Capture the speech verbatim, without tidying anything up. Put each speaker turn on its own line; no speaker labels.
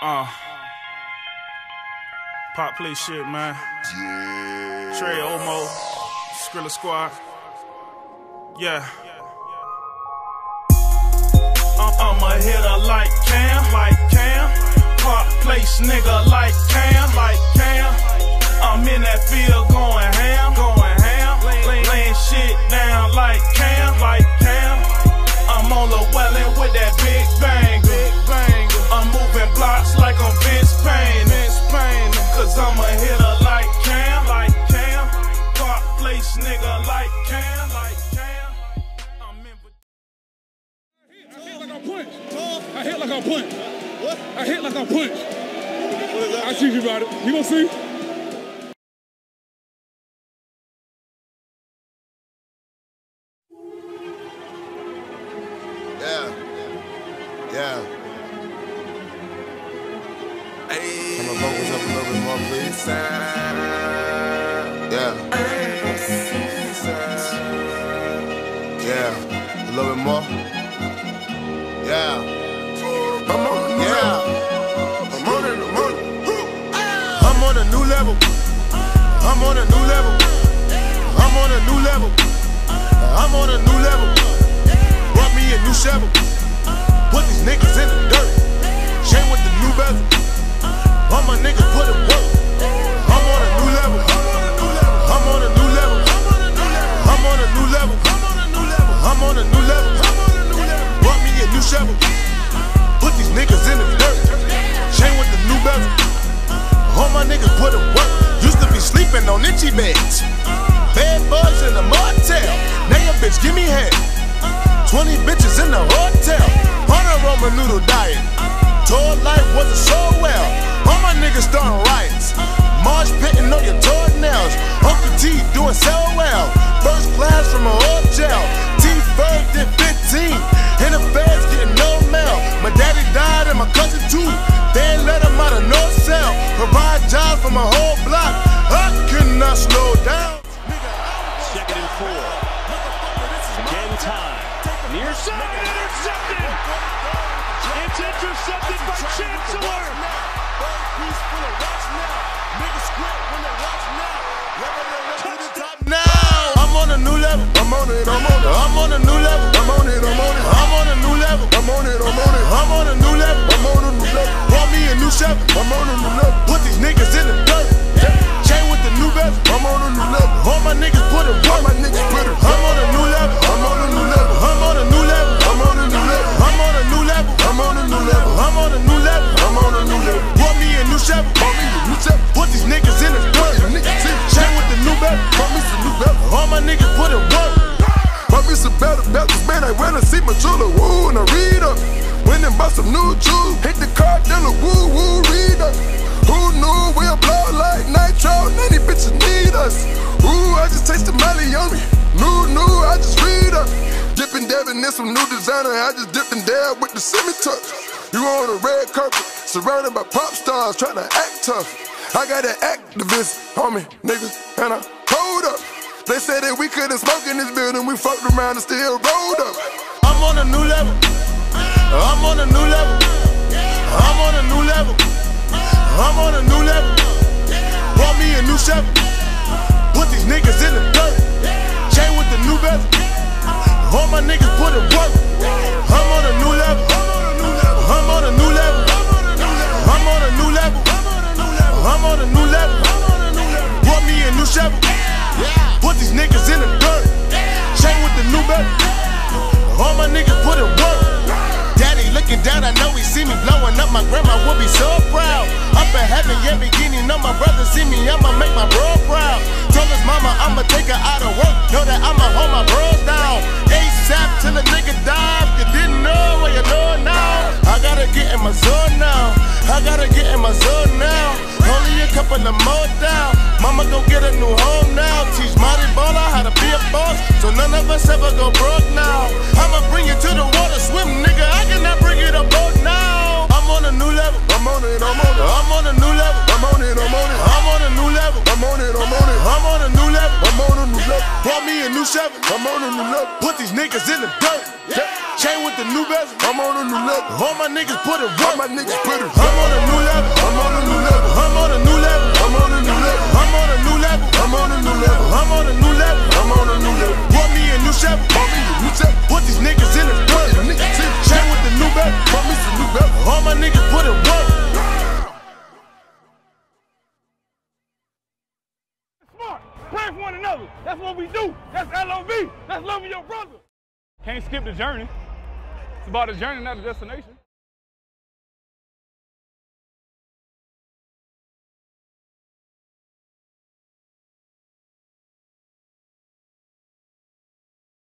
Uh, Pop play shit, man.
Yeah.
Trey, Omo, Skrilla Squad. Yeah. I'm, I'm a hitter like Cam, like Cam. Pop place nigga like Cam, like Cam. I'm in that field going ham, going ham. Lay, laying shit down like Cam, like Cam. I'm on the Wellin with that big bang, big bang. I'm moving blocks like I'm Vince Payne, Vince Payne. Cause I'm a hitter like Cam, like Cam. Pop place nigga like Cam, like Cam. I'm in.
I hit like I'm punched. I hit like I'm punched. What? I hit like I'm punched. I see you about it. You gonna see?
Yeah. Yeah. Hey. Can my vocals up a little bit more, please? Yeah. Yeah. A little bit more. Yeah. I'm on a new yeah. level. I'm on it, I'm on it. I'm on a new level. I'm on a new level. I'm on a new level. I'm on a new level. Brought me a new shovel. Put these niggas in the dirt. Chain with the new bezel. All my niggas put in work. I'm on a new level. I'm on a new level. I'm on a new level. I'm on a new level. Brought me a new shovel. Put these niggas in the dirt. Chain with the new bezel. All my niggas put in work. Used to be sleeping on itchy beds. Bad bugs in the motel. Now your bitch give me head. twenty bitches in the hotel. On a Roman noodle diet. Tour life wasn't so well. All my niggas starting riots. Marsh pitting on your toenails. Uncle T doing so well. First class from a hotel. T-Ferg did fifteen. And the feds getting no mail. My daddy died and my cousin too. They ain't let him out of no cell. Provide jobs for my whole block. I could not slow down.
Second and four. Again time. Near side, intercepted! It's intercepted by Chancellor!
Now I'm on a new level. I'm on it, I'm on it. I'm on a new level. I'm on it, I'm on it. I'm on a new level. I'm on it, I'm on it. I'm on a new level. I'm on a new level. Brought me a new shovel. I'm on a new level. Put these niggas in the dirt. Chain with the new bezel. I'm on a new level. All my niggas put in work. All my niggas put in work. I'm on a new level. I'm on a new level. I'm on a new level. I'm on a new level. I'm on a new level. I'm on a new level. I'm on a new level. I'm on a new level. Brought me a new shovel. Brought me a new shovel. Put these niggas in the dirt. Chain with the new bezel. Brought me some new bezel. All my niggas put in work. Brought me some better belts. Man, I went to see my chula. Woo, and I read up. Went and bought some new jewels. Hit the car, then a woo, woo, read up. Who knew we'll blow like nitro? Nanny bitches need us. Ooh, I just tasted Molly on me. New, new, I just read up. Dippin' dabbing in some new designer. I just dipped and dab with the semi-tucks. You on a red carpet, surrounded by pop stars, trying to act tough. I got an activist on me, niggas, and I hold up. They said that we couldn't smoke in this building. We fucked around and still rolled up. I'm on a new level. I'm on a new level. I'm on a new level. I'm on a new level. Brought me a new shovel. Put these niggas in the dirt. Chain with the new bezel. All my niggas put in work. I'm on a new level. I'm on a new level. I'm on a new level. I'm on a new level. Brought me a new shovel. Put these niggas in the dirt. Chain with the new bezel. All my niggas put in work. Daddy looking down, I know he see me blowing up. My grandma will be so proud. Up in heaven, yeah, beginning. Know my brother see me, I'ma make my bro proud. Told his mama I'ma take her out of work. Know that I'ma hold my bros down. ASAP till a nigga die. If you didn't know, well you know now. I gotta get in my zone now. I gotta get in my zone now. Only a couple of more down. Mama gon' get a new home now. Teach Marty Baller how to be a boss, so none of us ever go broke now. I'ma bring you to the water, swim, nigga. I cannot bring you to boat now. I'm on a new level. I'm on it, I'm on it. I'm on a new level. I'm on it, I'm on it. I'm on a new level. I'm on it, I'm on it. I'm on a new level. I'm on a new level. Brought me a new shovel. I'm on a new level. Put these niggas in the dirt. Chain with the new bezel. I'm on a a new level. All my niggas put it work. All my niggas put it. I'm on a new level. I'm on a new level. I'm on a new level. I'm on a new level. I'm on a new level. I'm on a new level. I'm on a new level. I'm on a new level. Bought me a new Chevy. Bought me a new Chevy. Put these niggas in the dirt. Chain with the new belt. Bought me some new belt. All my niggas put it work.
Smart. Pray for one another. That's what we do. That's L O V. That's loving your brother. Can't skip the journey. It's about the journey, not the destination.